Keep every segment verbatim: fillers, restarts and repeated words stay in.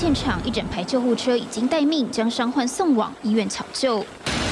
现场，一整排救护车已经待命，将伤患送往医院抢救。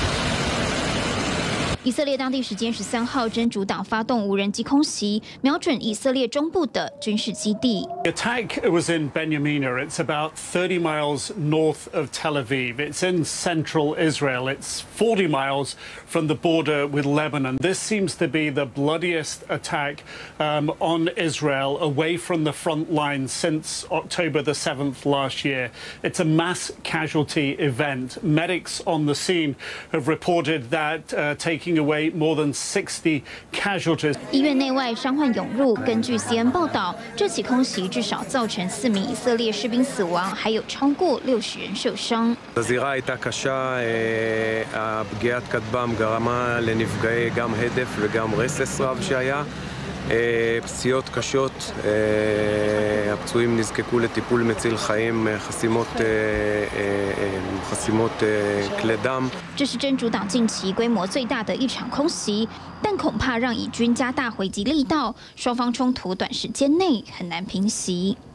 以色列当地时间十三号，真主党发动无人机空袭，瞄准以色列中部的军事基地。 The attack was in Benyamina. It's about thirty miles north of Tel Aviv. It's in central Israel. It's forty miles from the border with Lebanon. This seems to be the bloodiest attack um, on Israel away from the front line since October the seventh last year. It's a mass casualty event. Medics on the scene have reported that uh, taking away more than sixty casualties. 医院内外伤患涌入。根据 C N N 报道，这起空袭至少造成四名以色列士兵死亡，还有超过六十人受伤。 הזירה הייתה קשה, הפגיעת כטב"ם גרמה לנפגעי גם הדף וגם רסס רב שהיה. פציעות קשות, הפצועים נזקקו לטיפול מציל חיים, חסימות, חסימות כלי דם. 这是真主党近期规模最大的一场空袭，但恐怕让以军加大回击力道，双方冲突短时间内很难平息。